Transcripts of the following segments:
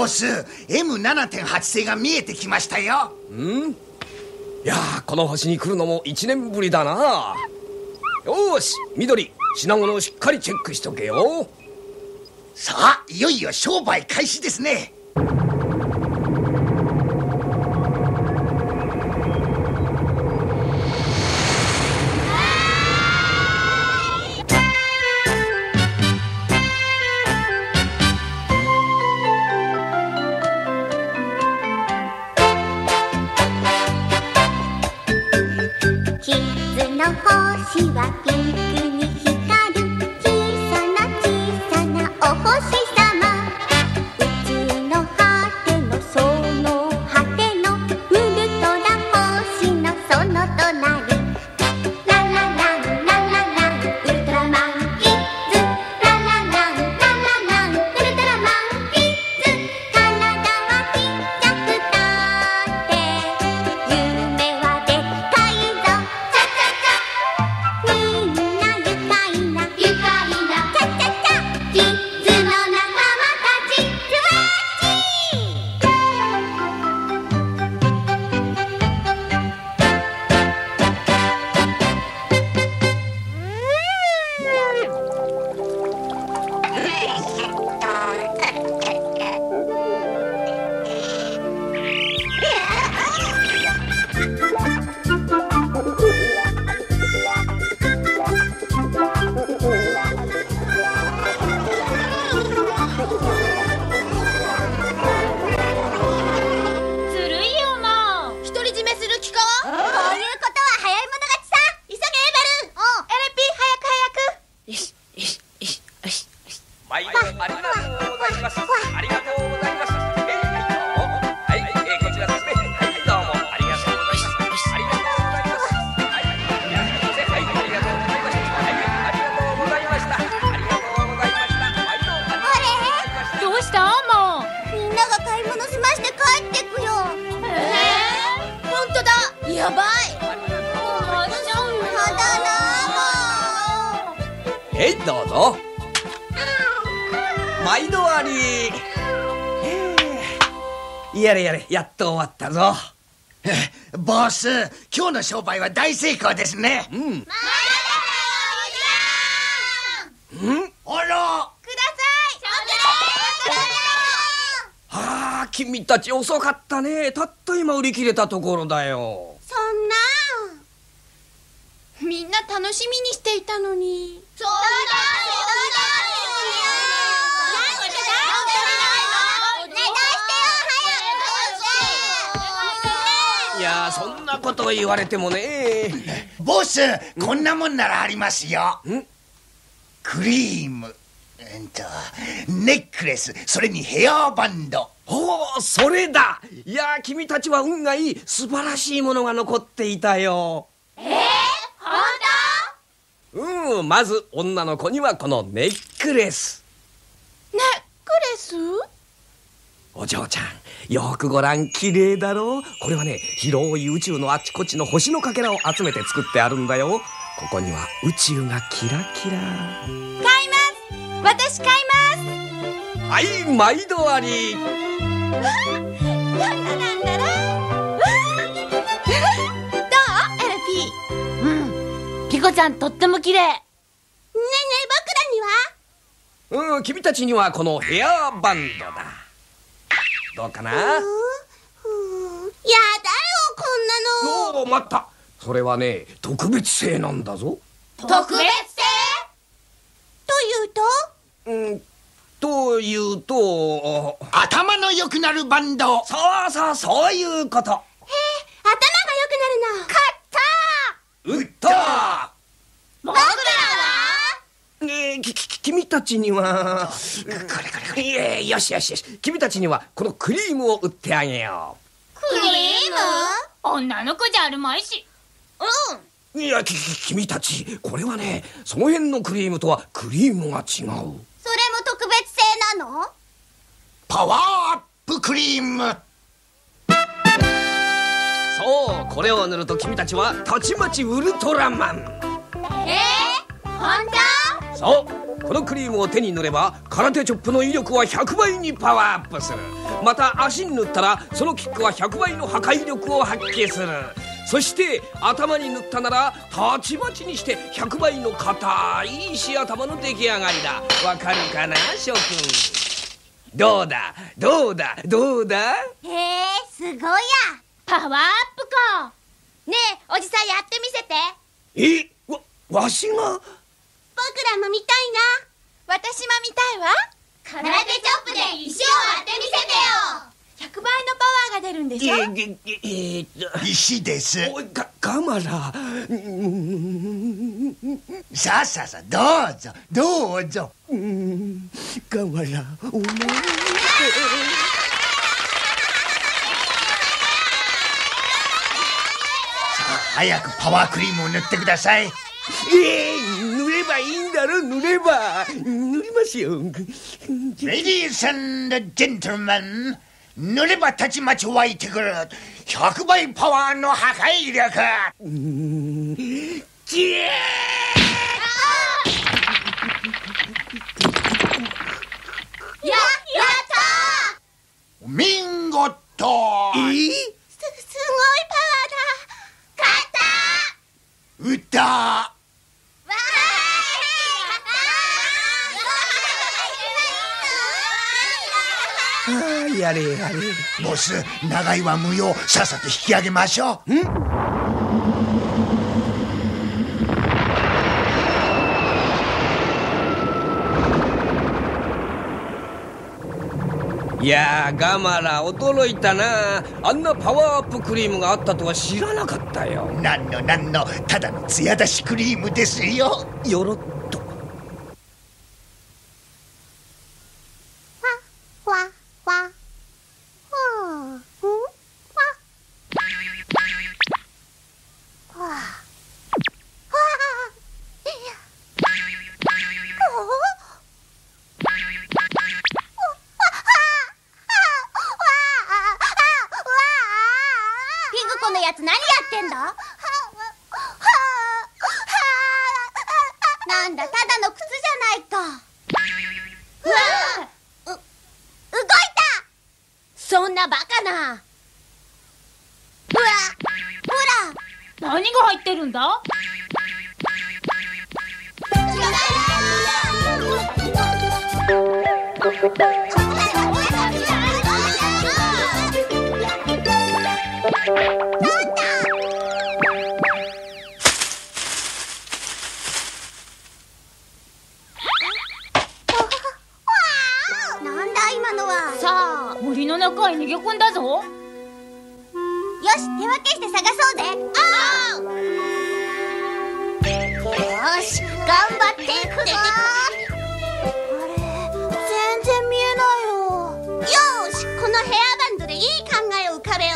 ボス、 M7.8 星が見えてきましたよ。 いやー、この星に来るのも1年ぶりだな。よーし、緑、品物をしっかりチェックしとけよ。 さあ、いよいよ商売開始ですね。 キッズの星はピンクに光る小さなお星さま。宇宙の果てのその果てのウルトラ星のその隣。ララランララランウルトラマンキッズ。ララランララランウルトラマンキッズ。体はちっちゃくたって夢はでっかいぞ。みんな愉快なチャチャチャキッズの仲間たち。キュワッチずるいよもう。独り占めする気か。 こういうことは早い者勝ちさ。急げエバル。 エレピー、 よしよしよしよしよし。 毎度ありがとうございます。ありがとうございます。はい、こちらですね。はい、どうもありがとうございます。ありがとうございます。はい、はい、ありがとうございました。はい、ありがとうございました。ありがとうございました。はい、どうもありがとうございました。 どうしたもう。 みんなが買い物済まして帰ってくよ。 本当だ。やばい。もうしちゃうよ。 やだなどうぞ。毎度あり。やれやれ、やっと終わったぞ。 ボス、今日の商売は大成功ですね。あら、 はあ、君たち遅かったね。たった今売り切れたところだよ。 そんな。 みんな楽しみにしていたのに。 そうだいやー、そんなこと言われてもね。 ボス、こんなもんならありますよ。クリーム、ネックレス、それにヘアバンド。 おお、それだ。いやー、君たちは運がいい。素晴らしいものが残っていたよ。まず女の子にはこのネックレス。 ネックレス？ お嬢ちゃん、よくご覧、綺麗だろう。これはね、広い宇宙のあちこちの星のかけらを集めて作ってあるんだよ。ここには宇宙がキラキラ。 買います。私買います。 はい、毎度あり。 なんだろう。どうエレピー。ピコちゃんとっても綺麗。 ねえねえ、僕らには？ 君たちにはこのヘアバンドだ。どうかな？ やだよ、こんなの。 おお、待った。それはね、特別製なんだぞ。 特別製？ というと？ というと、 頭の良くなるバンド。 そうそう、そういうこと。 頭が良くなるの。 うった僕らは？ 君たちにはこれよしよしよし、君たちにはこのクリームを売ってあげよクリーム？ 女の子じゃあるまいし。 う。いや、君たち、これはね、その辺のクリームとはクリームが違う。 それも特別製なの？ パワーアップクリーム。 そう、これを塗ると君たちはたちまちウルトラマン。 本当？ そう、 このクリームを手に塗れば空手チョップの威力は100倍にパワーアップする。また足に塗ったらそのキックは100倍の破壊力を発揮する。そして頭に塗ったならたちまちにして100倍の硬い石頭の出来上がりだ。わかるかな諸君。どうだどうだどうだ。 へえ、すごいや。パワーアップか。ねえ、おじさんやってみせて。 わしが。 僕らも見たいな。私も見たいわ。空手チョップで石を割ってみせてよ。100倍のパワーが出るんでしょ。 石です。 ガマラ。 さあさあさあ、どうぞどうぞ。 ガマラお前。 早くパワークリームを塗ってください。 塗ればいいんだろ。塗れば塗りますよ。 レディース&ジェントルマン、塗ればたちまち湧いてくる100倍パワーの破壊力。 やったー。見事。 すごいパワーだ。勝った。 打った。 やれやれ。 ボス、長いは無用。さっさと引き上げましょう。 いやー、ガマラ驚いたな。あんなパワーアップクリームがあったとは知らなかったよ。 なんのただの艶出しクリームですよ。 よろっと。 わわピグコのやつ何やってんだ。なんだ、ただの靴じゃないか。動いた。そんなバカな。ほら何が入ってるんだ。 なんだ今のは。 さあ、森の中へ逃げ込んだぞ。 よし、手分けして探そうぜ。よし、頑張っていくぞ。あれ、全然見えないよ。よし、このヘアバンドでいい考えを浮かべよ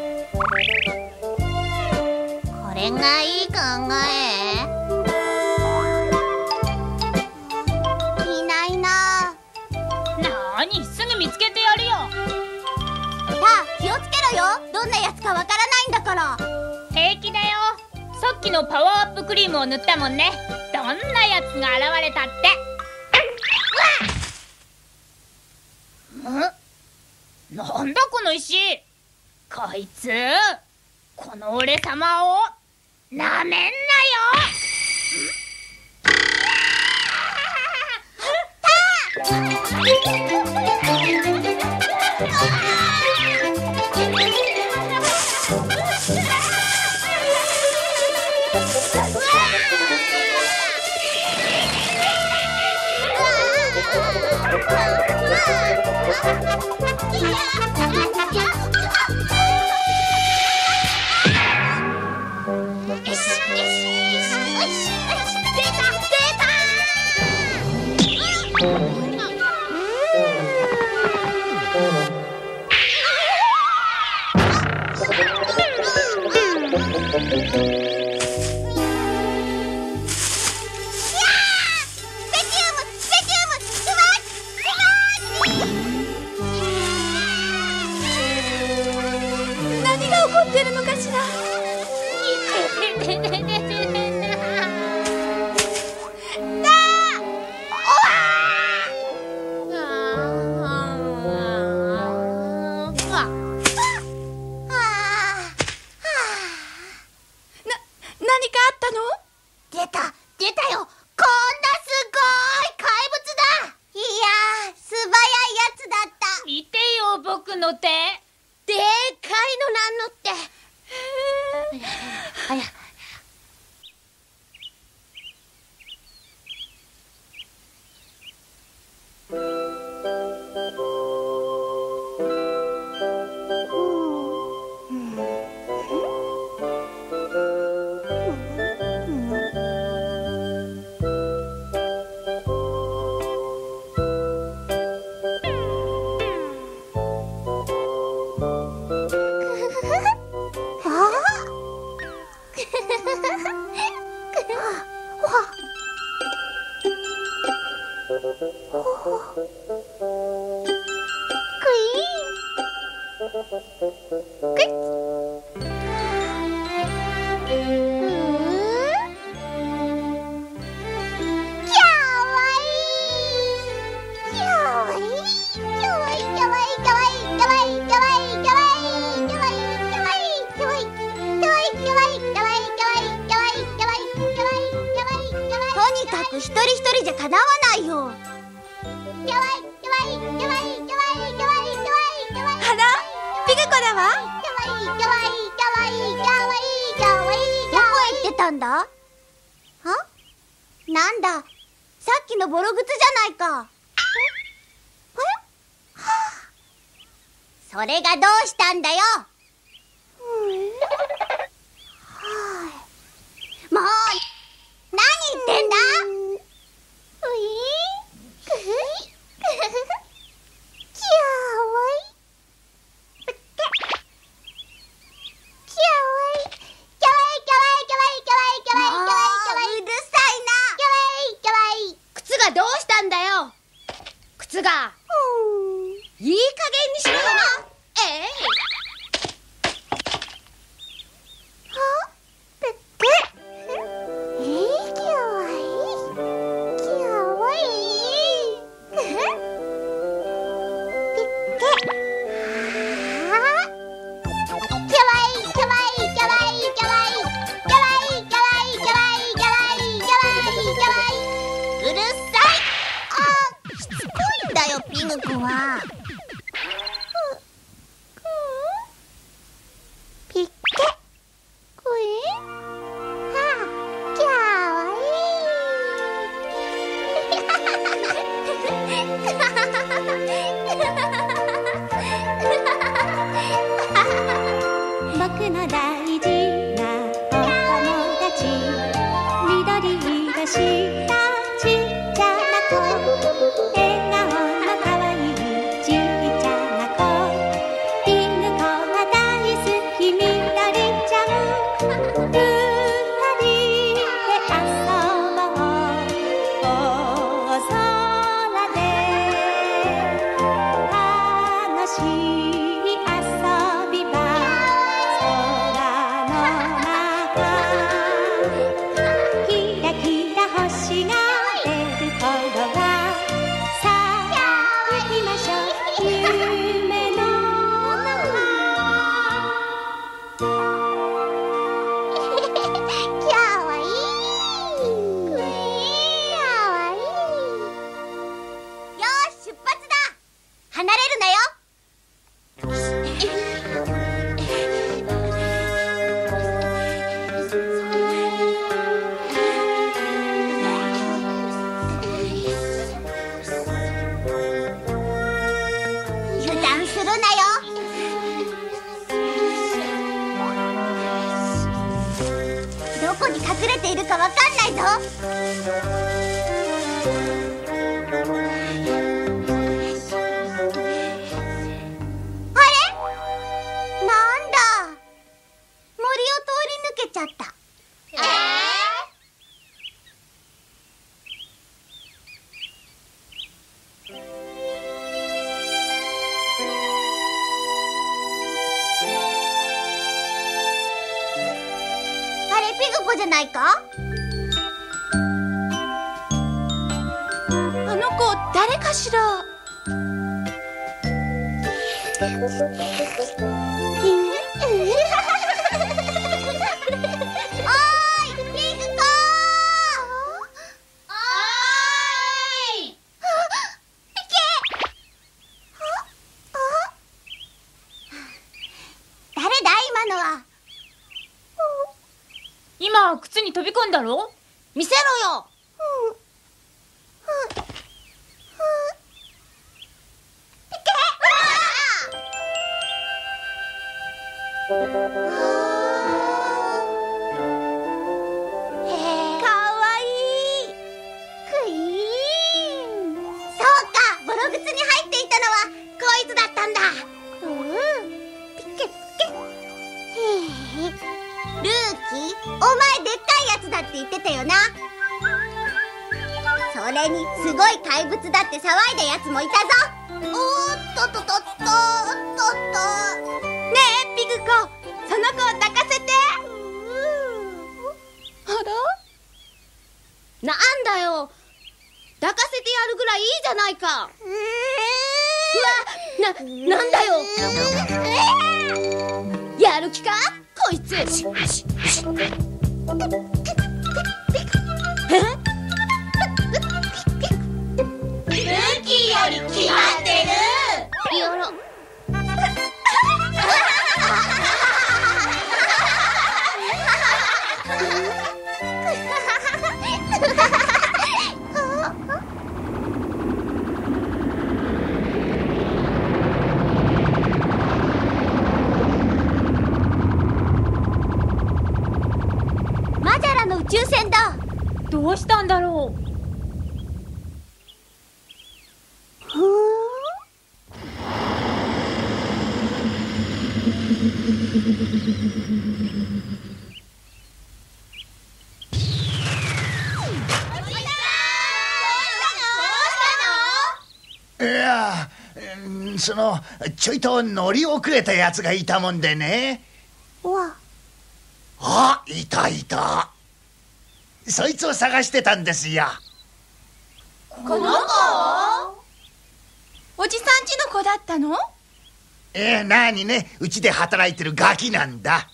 う。これがいい考え。いないな。 なーに、すぐ見つけてやるよ。 さあ、気をつけろよ。どんなやつかわからないんだから。 平気だよ。さっきのパワーアップクリームを塗ったもんね。どんなやつが現れたって。なんだこの石。こいつ、この俺様をなめんなよ。 何が起こってるのかしら。終わったの？出たよ。こんなすごい怪物だ。いやー、素早いやつだった。 見てよ、僕の手。 でーかいのなんのって。あや。一人一人じゃかなわないよ。あら、ピグコだわ。どこへ行ってたんだ？は？なんだ、さっきのボロ靴じゃないか。それがどうしたんだよ。もう何言ってんだ。どうしたんだよ。靴がいい加減にしろよな。ピグコはピッケクイーンかわいい。僕の大事なお友達、緑がしたちっちゃな子、笑顔のかわいいちっちゃな子、ピグコが大好きみどりちゃん、二人で遊ぼう大空で、楽しい遊び場、空の中、キラキラ星が出る頃は、さあ行きましょう夢の中。かわいい。かわいい。よし、出発だ。離れるなよ。油断するなよ。どこに隠れているかわかんないぞ。あれ？なんだ、森を通り抜けちゃった。あれ、ピグコじゃないか？あの子、誰かしら？おーい、ピんだろ。見せろよ。 それにすごい怪物だって騒いだやつもいたぞ。おーっとっとっとっとっとっと。ねえピグ子、その子を抱かせて。あら、なんだよ、抱かせてやるぐらいいいじゃないか。なんだよ、やる気かこいつ。ルーキーより決まってる。やろ。マジャラの宇宙船だ。 どうしたんだろう。 いや、ちょいと乗り遅れたやつがいたもんでね。あ、いたいた。そいつを探してたんですよ。 この子？おじさんちの子だったの？ なにね、うちで働いてるガキなんだ。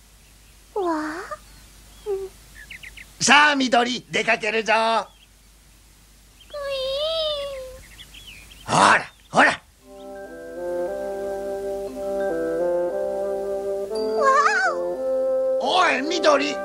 さあ緑、出かけるぞ。ほらほら。おい緑。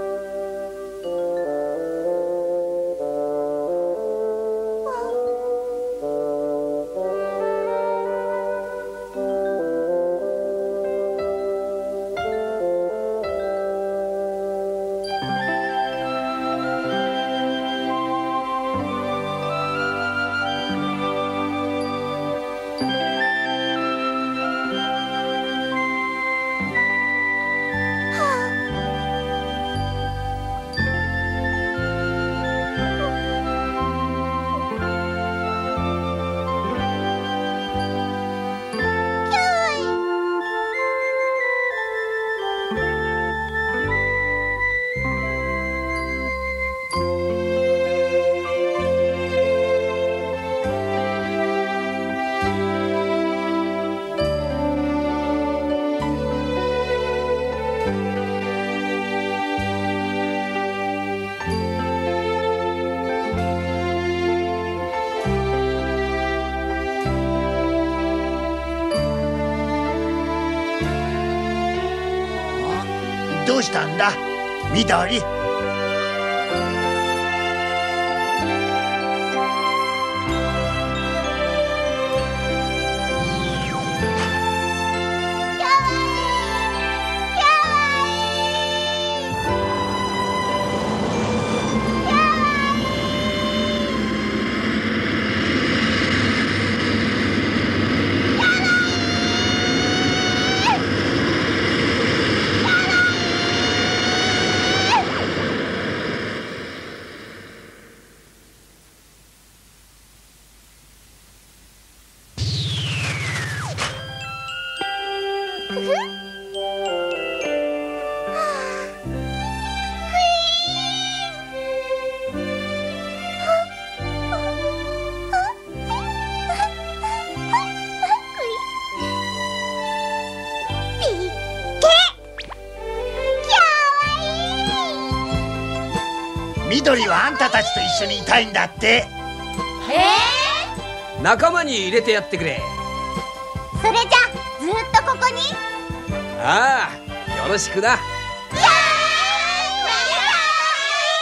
どうしたんだ緑。緑はあんたたちと一緒にいたいんだって。 仲間に入れてやってくれ。 それじゃずっとここに。 ああ、よろしくな。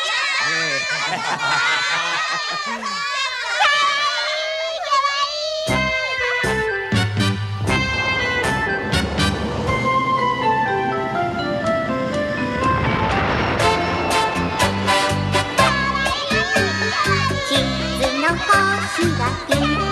地図の星はピン